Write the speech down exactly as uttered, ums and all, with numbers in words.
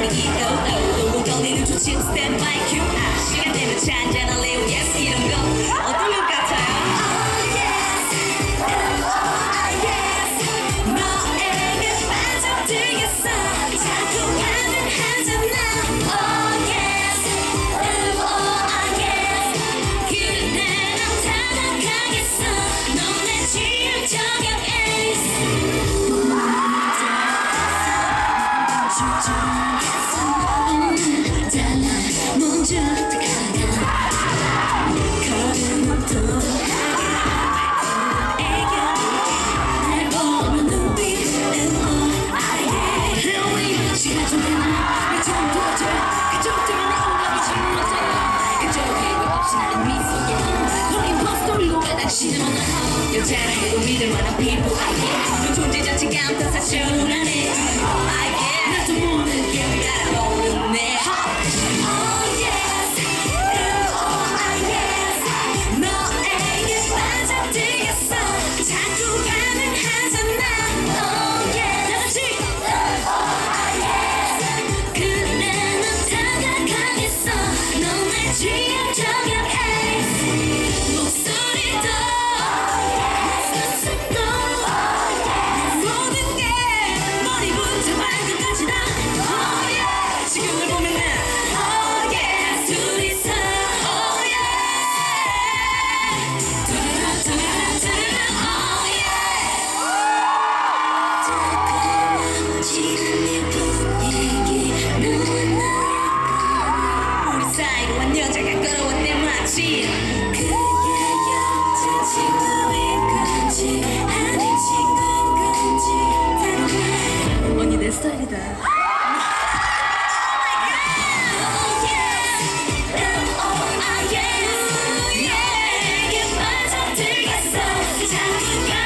분위기 오오 거리를 좋지 stand by 큐 아, 시간 되면 차 한잔 할래요 yes 이런 거 어떤 것 같아요? Oh yes oh yes 너에게 빠져들겠어 자꾸 반응하잖아 oh yes oh yes 그래 난 타락하겠어 넌 내 취향 저격 에이스 먼저 다가가 걸음부터 애교있게 날 보는 눈빛 음오아예 Here we 시간 좀 되나 내 좀 도와줘 그 정도면 내 온감이 질문하잖아 그 저기가 없이 나는 미소에 너 임포스터로 왜 당신은 원하나 여자라 해도 믿을 만한 people 아예 너 존재 자체가 아무튼 사실 우울하네 아예 나도 모르게 따라오는 내 언니 내 스타일이다. Oh my God.